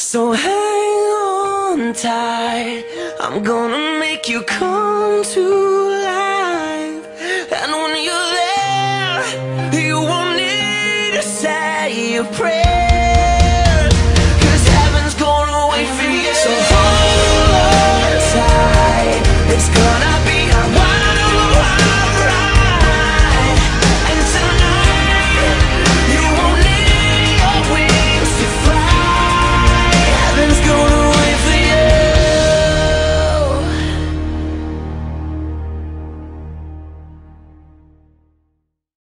So hang on tight, I'm gonna make you come to life. And when you're there, you won't need to say a prayer.